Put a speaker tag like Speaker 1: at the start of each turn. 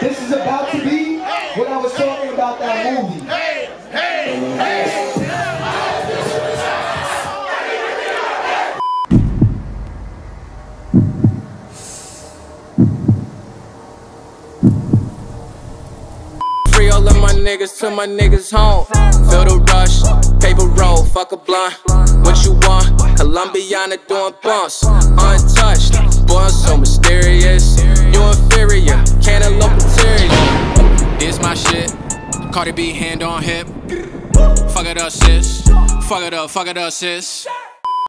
Speaker 1: This is about to be what I was talking about that movie.
Speaker 2: Free all of my niggas till my niggas home. Feel the rush, paper roll, fuck a blunt. What you want? Colombiana doing bumps. Untouched, boy I'm so mysterious. You inferior, cantaloupe material. This my shit, Cardi B hand on hip. Fuck it up sis, fuck it up sis.